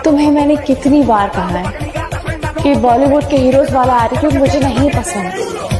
तुम्हें मैंने कितनी बार कहा है कि बॉलीवुड के हीरोज वाला एटीट्यूड मुझे नहीं पसंद।